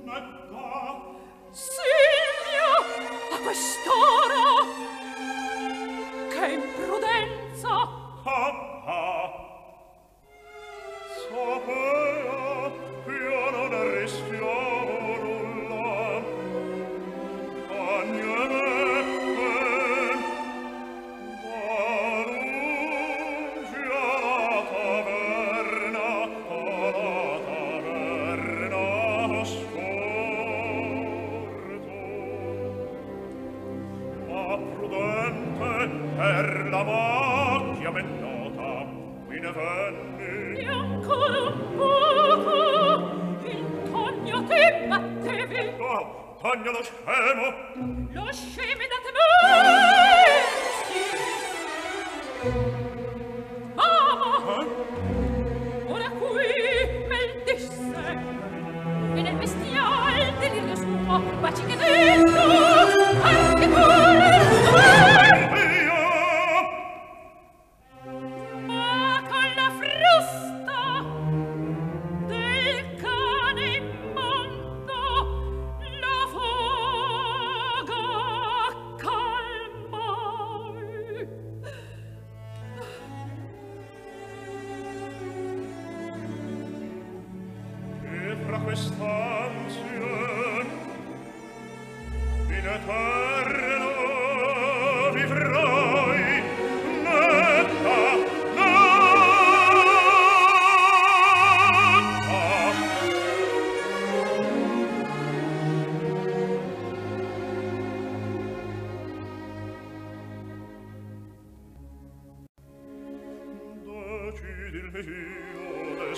Silvio, a quest'ora, che imprudenza! Sapea che io non rischiavo nulla. Agnete, da lungi alla taverna scorto. Ma prudente per la macchia ben nota, qui ne venni. E ancora un poco, il Togno ti battevi. Oh, Togno lo scemo! Lo scemi da temersi. Ama, ora qui me il disse, e nel bestial delirio suo, baci che dentro, anche pure ma con la frusta del cane immondo la foga calmai. E fra quest'ansia in eterno vivrai netta, decidi il mio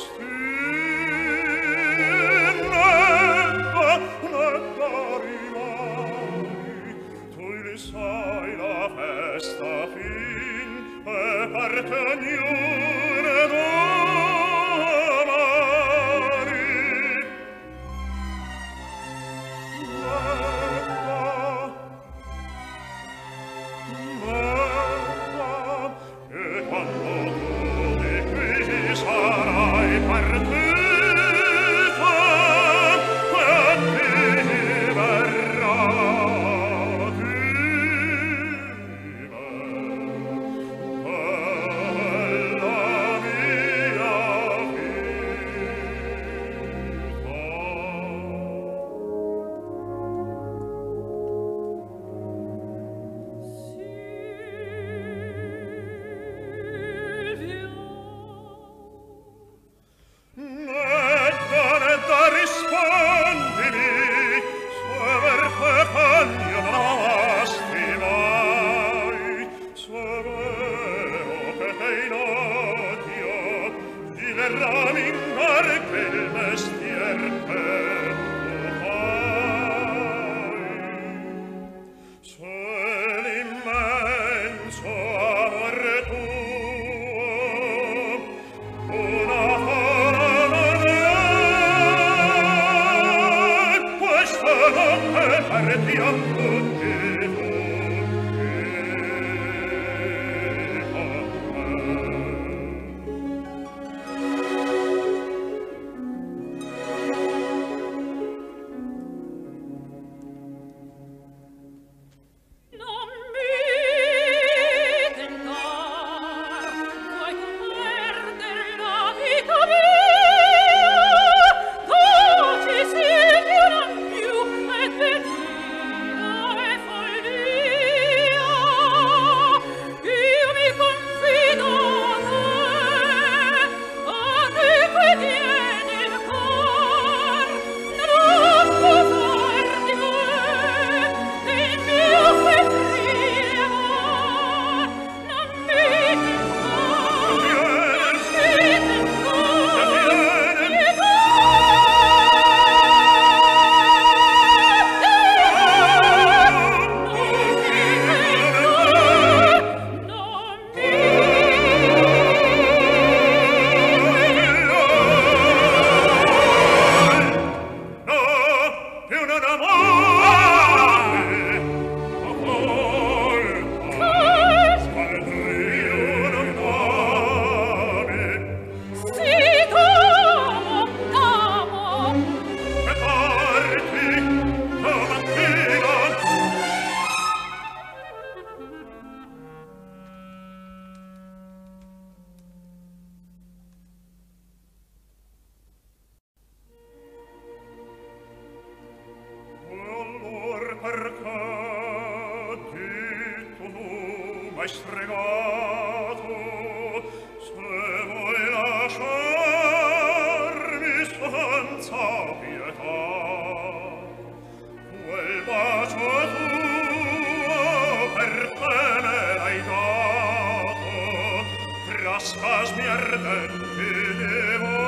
destino, netta rimani, tu li sai la festa fin e parte ognuna domani. E quando tu di qui sarai partita, e ti verrà viva la mia Netta, rispondimi, se verte cagno non amasti mai, se vero che te in odio di verramingar che il mestier che tu fai. Se l'immenso amore tuo una partiam tutti spasmi ardenti devo